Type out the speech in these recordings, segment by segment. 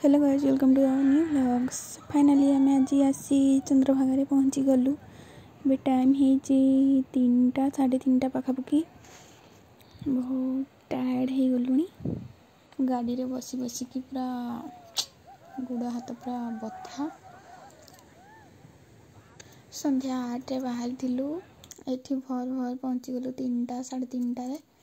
Hello guys, welcome to our new vlogs. Finally आम आज आसी चंद्रभागा पहुँची गलु। भी टाइम हो 3टा 3:30 पाखापाखि। बहुत टायर्ड हो गलुनी। गाड़ी रे बसी बसिकी पूरा गोड़ हाथ पूरा बथा। संध्या 8 बाहर थिलु। एठी भोर भोर पहुँची गलु 3टा 3:30 रे।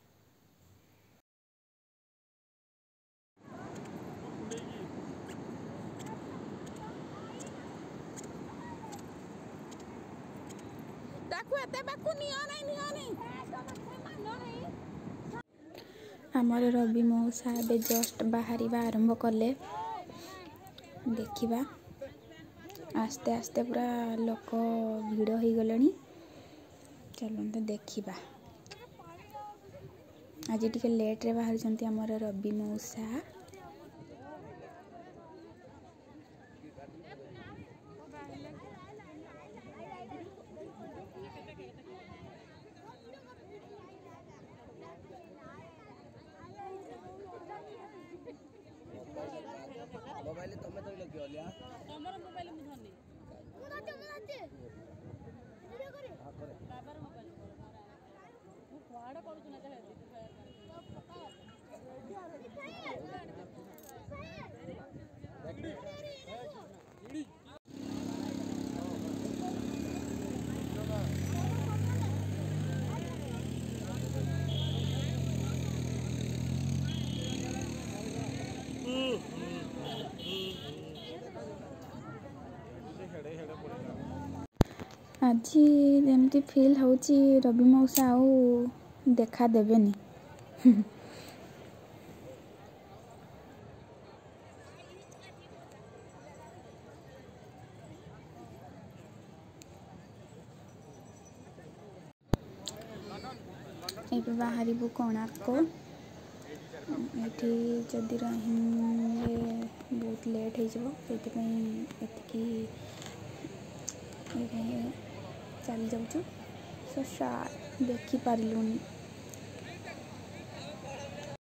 आमर रवि मौसा ए जस्ट बाहर आरंभ कले। देखा आस्ते आस्ते पूरा लोक भिड़ हो गले। चलते देखा। आज टी लेट्रे बाहर आमर रवि मौसा। मोबाइल तमे तो लगी ओलिया तमरो मोबाइल मु धरनी मु धरते वीडियो करे हां करे बाबार मोबाइल मु क्वाड करू ना चले आज जमती फील होची रवि मौसा आउ देखा देवेनी। ये बाहर कोणार्क। ये जदि रही बहुत लेट हो चली जाऊँ। सो देखी पार्लुनी।